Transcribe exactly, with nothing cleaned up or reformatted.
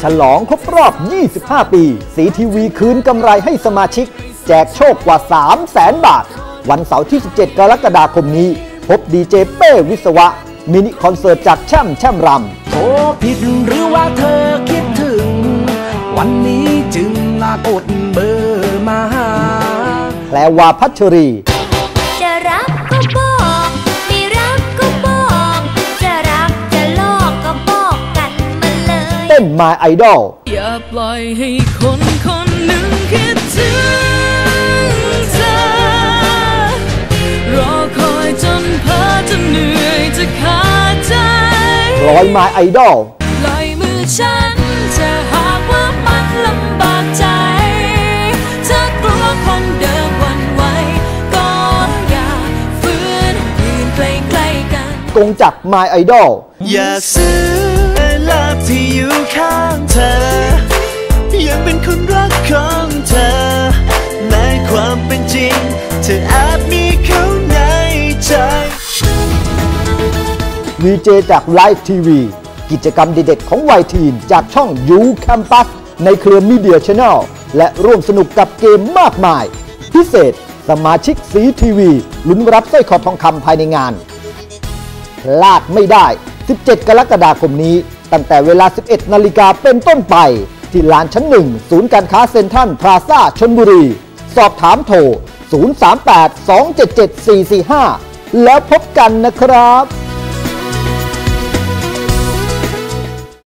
ฉลองครบรอบ ยี่สิบห้า ปีสีทีวีคืนกำไรให้สมาชิกแจกโชคกว่า สามแสน บาทวันเสาร์ที่ สิบเจ็ด กรกฎาคมนี้พบดีเจเป้วิศวะมินิคอนเสิร์ตจากแช่มแช่มรำโทรผิดหรือว่าเธอคิดถึงวันนี้จึงลากดเบอร์มาหาแพรวาพัชรีจะรักก็บอกไม่รักก็บอกจะรักจะลอกก็บอกกันมาเลยเต้น My Idol อย่าปล่อยให้คนคนหนึ่งคิดถึงเธอรอคอยจนเพ้อจนเหนื่อยจะขาดใจพลอย My Idol ปล่อยมือฉันจะหากว่ามันลำบากใจเธอกลัวคนเดิมวันไหวก็อย่าฝืนยืนใกล้ๆกันกงจักร My Idol อย่าซื้อลาบที่อยู่ข้างเธอยังเป็นคนรักของเธอแม้ความเป็นจริงเธออาจมีเขาในใจวี เจ จากไลฟ์ทีวีกิจกรรมเด็ดๆของวัยทีนจากช่อง ยู Campus ในเครือ Media Channel และร่วมสนุกกับเกมมากมายพิเศษสมาชิกสีทีวีลุ้นรับสร้อยคอทองคำภายในงานพลาดไม่ได้ สิบเจ็ด กรกฎาคมนี้ตั้งแต่เวลา สิบเอ็ด นาฬิกาเป็นต้นไปที่ลานชั้นหนึ่งศูนย์การค้าเซ็นทรัลพลาซ่าชลบุรีสอบถามโทร ศูนย์ สาม แปด สอง เจ็ด เจ็ด สี่ สี่ ห้า แล้วพบกันนะครับ